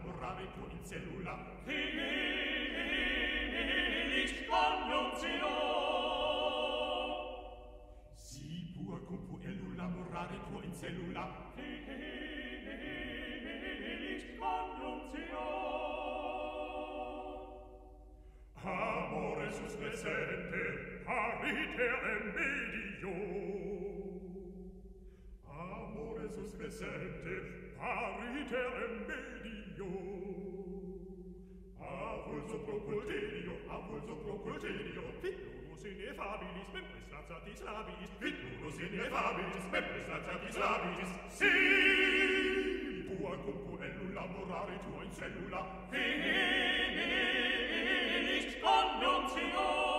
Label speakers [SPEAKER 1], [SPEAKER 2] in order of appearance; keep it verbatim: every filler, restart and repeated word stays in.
[SPEAKER 1] lavorare tu in cellula.
[SPEAKER 2] Filit connuntio.
[SPEAKER 1] Si può con pu elu lavorare tu in cellula.
[SPEAKER 2] Filit connuntio.
[SPEAKER 1] Amore sus crescente, pariter medio. Amore sus crescente, pariter medio. Avulso proculterio, avulso proculterio.
[SPEAKER 2] Fitlurus ineffabilis, membris lanzatis labiis.
[SPEAKER 1] Fitlurus ineffabilis, membris lanzatis labiis. Si può con pu elu lavorare tu in cellula.
[SPEAKER 2] Filit connuntio.